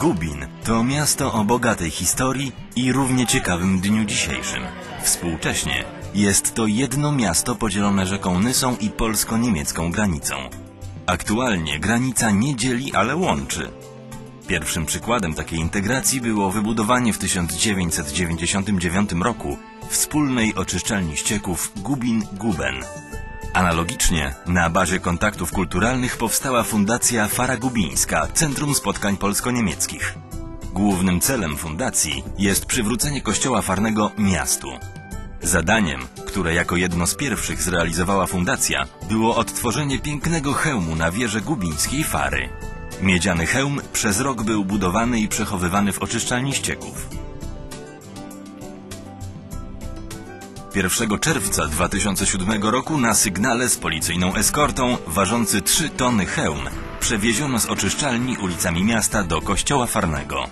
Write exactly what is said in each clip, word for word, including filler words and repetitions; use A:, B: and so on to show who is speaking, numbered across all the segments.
A: Gubin to miasto o bogatej historii i równie ciekawym dniu dzisiejszym. Współcześnie jest to jedno miasto podzielone rzeką Nysą i polsko-niemiecką granicą. Aktualnie granica nie dzieli, ale łączy. Pierwszym przykładem takiej integracji było wybudowanie w tysiąc dziewięćset dziewięćdziesiątym dziewiątym roku wspólnej oczyszczalni ścieków Gubin-Guben. Analogicznie, na bazie kontaktów kulturalnych powstała Fundacja Fara Gubińska, Centrum Spotkań Polsko-Niemieckich. Głównym celem fundacji jest przywrócenie kościoła farnego miastu. Zadaniem, które jako jedno z pierwszych zrealizowała fundacja, było odtworzenie pięknego hełmu na wieży gubińskiej Fary. Miedziany hełm przez rok był budowany i przechowywany w oczyszczalni ścieków. pierwszego czerwca dwa tysiące siódmego roku na sygnale z policyjną eskortą ważący trzy tony hełm przewieziono z oczyszczalni ulicami miasta do kościoła farnego.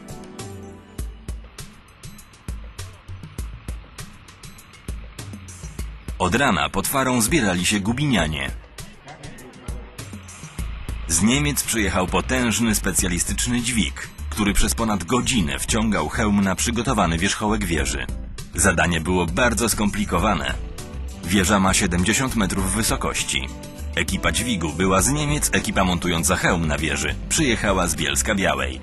A: Od rana pod Farą zbierali się gubinianie. Z Niemiec przyjechał potężny specjalistyczny dźwig, który przez ponad godzinę wciągał hełm na przygotowany wierzchołek wieży. Zadanie było bardzo skomplikowane. Wieża ma siedemdziesiąt metrów wysokości. Ekipa dźwigu była z Niemiec, ekipa montująca hełm na wieży przyjechała z Bielska-Białej.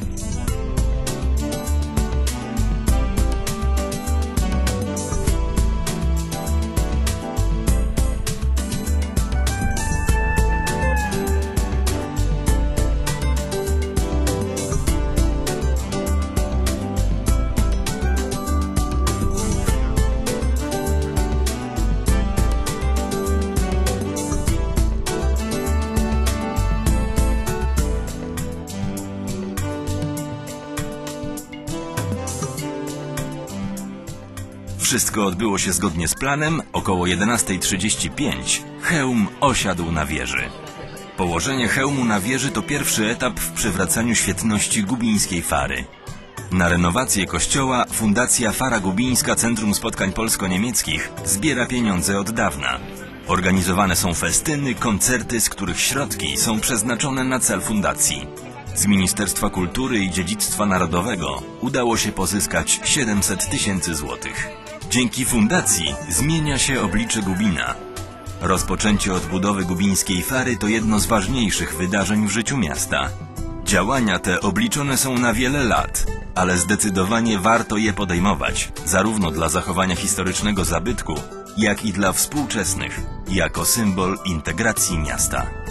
A: Wszystko odbyło się zgodnie z planem. Około jedenasta trzydzieści pięć hełm osiadł na wieży. Położenie hełmu na wieży to pierwszy etap w przywracaniu świetności gubińskiej Fary. Na renowację kościoła Fundacja Fara Gubińska Centrum Spotkań Polsko-Niemieckich zbiera pieniądze od dawna. Organizowane są festyny, koncerty, z których środki są przeznaczone na cel fundacji. Z Ministerstwa Kultury i Dziedzictwa Narodowego udało się pozyskać siedemset tysięcy złotych. Dzięki fundacji zmienia się oblicze Gubina. Rozpoczęcie odbudowy gubińskiej Fary to jedno z ważniejszych wydarzeń w życiu miasta. Działania te obliczone są na wiele lat, ale zdecydowanie warto je podejmować, zarówno dla zachowania historycznego zabytku, jak i dla współczesnych, jako symbol integracji miasta.